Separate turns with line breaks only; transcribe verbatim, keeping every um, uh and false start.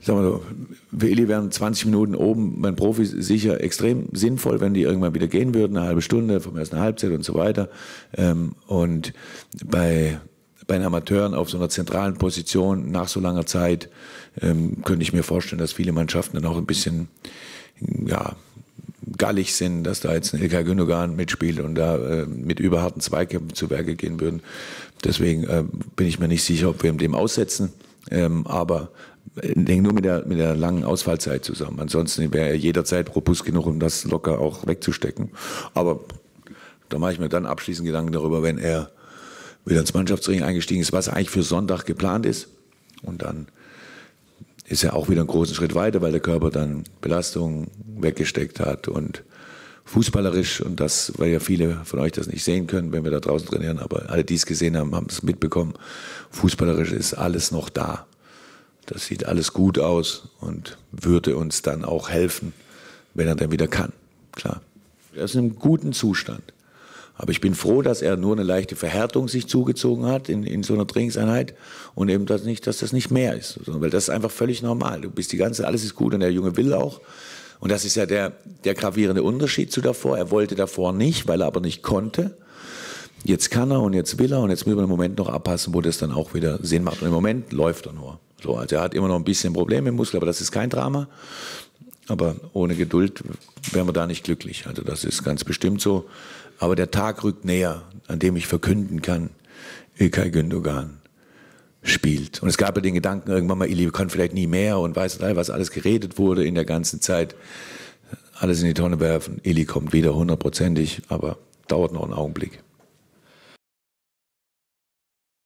Sag mal so, für Illy wären zwanzig Minuten oben mein Profi sicher extrem sinnvoll, wenn die irgendwann wieder gehen würden, eine halbe Stunde, vom ersten Halbzeit und so weiter. Und bei, bei den Amateuren auf so einer zentralen Position nach so langer Zeit könnte ich mir vorstellen, dass viele Mannschaften dann auch ein bisschen, ja, gallig sind, dass da jetzt ein Ilkay Gündogan mitspielt und da äh, mit überharten Zweikämpfen zu Werke gehen würden. Deswegen äh, bin ich mir nicht sicher, ob wir ihm dem aussetzen. Ähm, aber ich denke nur mit der, mit der langen Ausfallzeit zusammen. Ansonsten wäre er jederzeit robust genug, um das locker auch wegzustecken. Aber da mache ich mir dann abschließend Gedanken darüber, wenn er wieder ins Mannschaftsring eingestiegen ist, was eigentlich für Sonntag geplant ist. Und dann ist er auch wieder einen großen Schritt weiter, weil der Körper dann Belastung weggesteckt hat und fußballerisch, und das, weil ja viele von euch das nicht sehen können, wenn wir da draußen trainieren, aber alle, die es gesehen haben, haben es mitbekommen, fußballerisch ist alles noch da. Das sieht alles gut aus und würde uns dann auch helfen, wenn er dann wieder kann. Klar, er ist in einem guten Zustand. Aber ich bin froh, dass er nur eine leichte Verhärtung sich zugezogen hat in, in so einer Trainingseinheit und eben das nicht, dass das nicht mehr ist. Weil das ist einfach völlig normal. Du bist die ganze, alles ist gut und der Junge will auch. Und das ist ja der, der gravierende Unterschied zu davor. Er wollte davor nicht, weil er aber nicht konnte. Jetzt kann er und jetzt will er und jetzt müssen wir im Moment noch abpassen, wo das dann auch wieder Sinn macht. Und im Moment läuft er nur. So, also er hat immer noch ein bisschen Probleme im Muskel, aber das ist kein Drama. Aber ohne Geduld wären wir da nicht glücklich. Also das ist ganz bestimmt so. Aber der Tag rückt näher, an dem ich verkünden kann, Ilkay Gündogan spielt. Und es gab ja den Gedanken irgendwann mal, Illy kann vielleicht nie mehr und weiß nicht, was alles geredet wurde in der ganzen Zeit. Alles in die Tonne werfen. Illy kommt wieder hundertprozentig, aber dauert noch einen Augenblick.